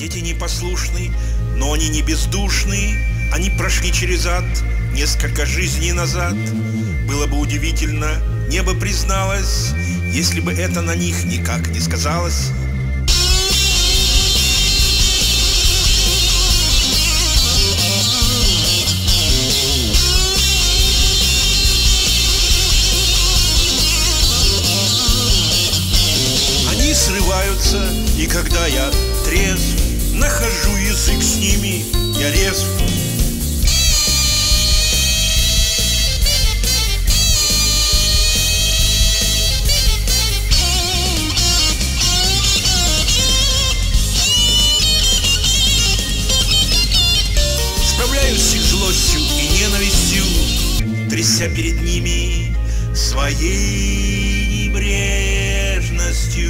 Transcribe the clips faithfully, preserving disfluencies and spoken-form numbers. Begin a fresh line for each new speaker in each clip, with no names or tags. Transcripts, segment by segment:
дети непослушны, но они не бездушны. Они прошли через ад несколько жизней назад. Было бы удивительно, небо призналось, если бы это на них никак не сказалось. Они срываются, и когда я трезв, нахожу язык с ними, я резв. Справляюсь с их злостью и ненавистью, тряся перед ними своей небрежностью.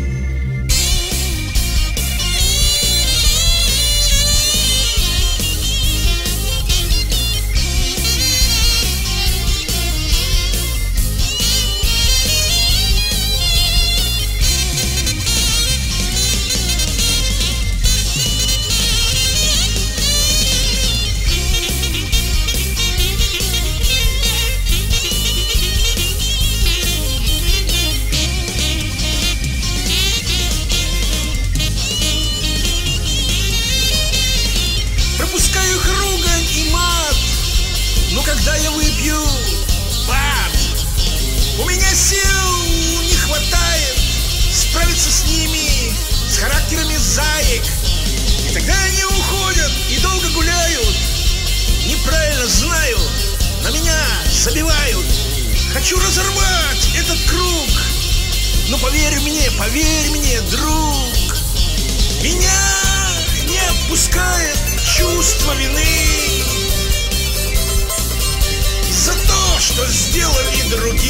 Пропускаю их ругань и мат, но когда я выпью бат, у меня сил не хватает справиться с ними, с характерами заек. И тогда они уходят и долго гуляют. Неправильно знаю, на меня забивают. Хочу разорвать этот круг, но поверь мне, поверь мне, друг, меня не отпускает чувство вины за то, что сделали другие.